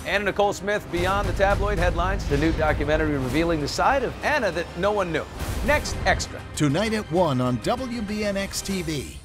Anna Nicole Smith beyond the tabloid headlines, the new documentary revealing the side of Anna that no one knew. Next, Extra. Tonight at 1 on WBNX-TV.